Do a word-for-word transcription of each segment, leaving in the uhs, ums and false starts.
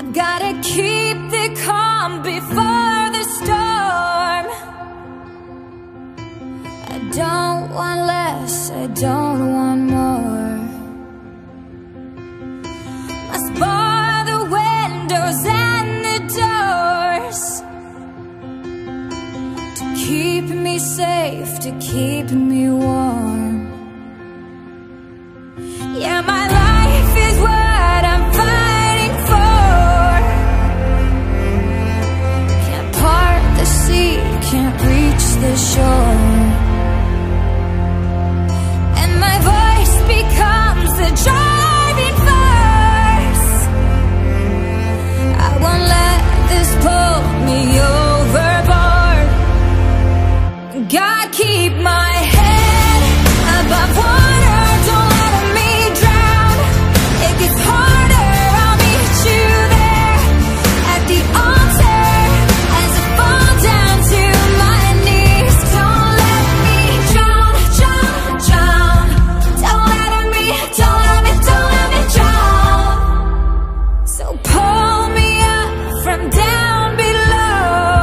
I've gotta keep the calm before the storm. I don't want less, I don't want more. Must bar the windows and the doors to keep me safe, to keep me warm. Yeah, my life is what I'm fighting for. Can't part the sea, can't reach the shore. And my voice becomes the driving force. I won't let this pull me overboard. God, keep my head above water. Don't let me drown. It gets harder, I'll meet you there at the altar as I fall down to my knees. Don't let me drown, drown, drown. Don't let me, don't let me, don't let me drown. So pull me up from down below,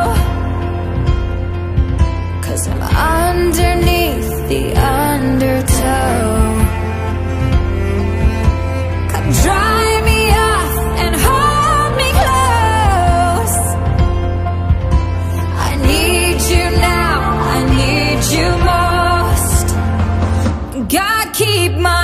'cause I'm underneath the undertow. Come dry me off and hold me close. I need you now, I need you most. God, keep my